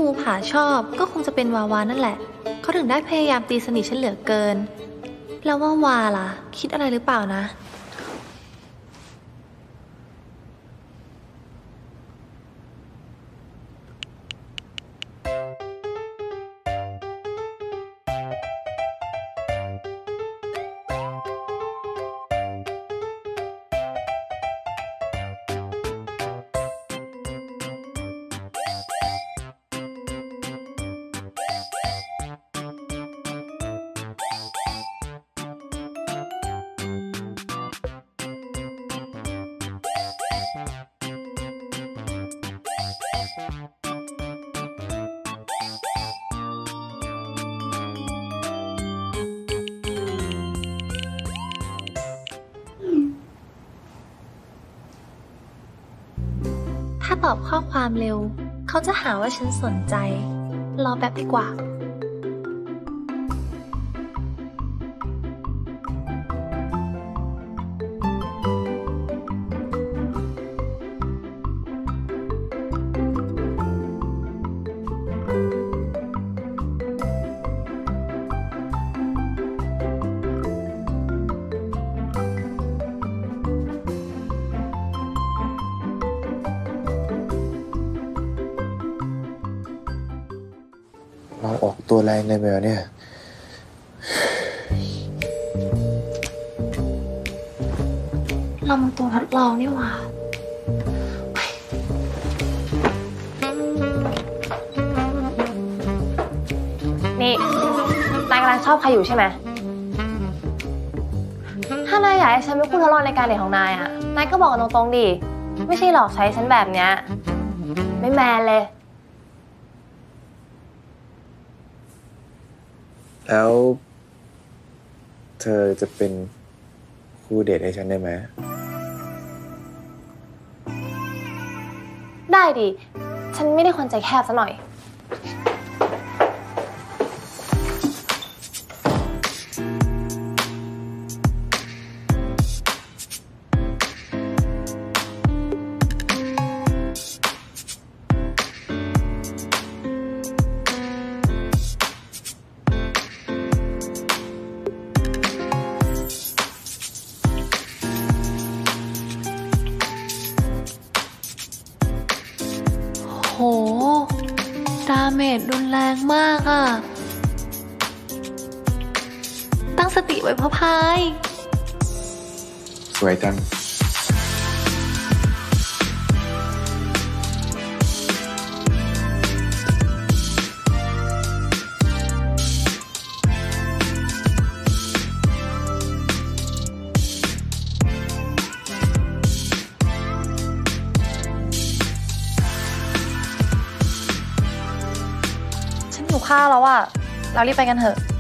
ภูผาชอบก็คงจะเป็นวาวานั่นแหละเขาถึงได้พยายามตีสนิทฉันเหลือเกินแล้วว่าวาล่ะคิดอะไรหรือเปล่านะถ้าตอบข้อความเร็วเขาจะหาว่าฉันสนใจรอแป๊บดีกว่าเราออกตัวแรงเลยแบบเนี่ยเรามันตัวทดลองนี่หว่านี่นายกำลังชอบใครอยู่ใช่ไหมถ้านายอยากให้ฉันเป็นคู่ทดลองในการเดทของนายอ่ะนายก็บอกกันตรงๆดิไม่ใช่หลอกใช้ฉันแบบเนี้ยไม่แมนเลยแล้วเธอจะเป็นคู่เดทให้ฉันได้ไหมได้ดิฉันไม่ได้คนใจแคบซะหน่อยโหดาเมจรุนแรงมากอะตั้งสติไว้พ่อพายสวยจังหิวข้าวแล้วอะเรารีบไปกันเถอะ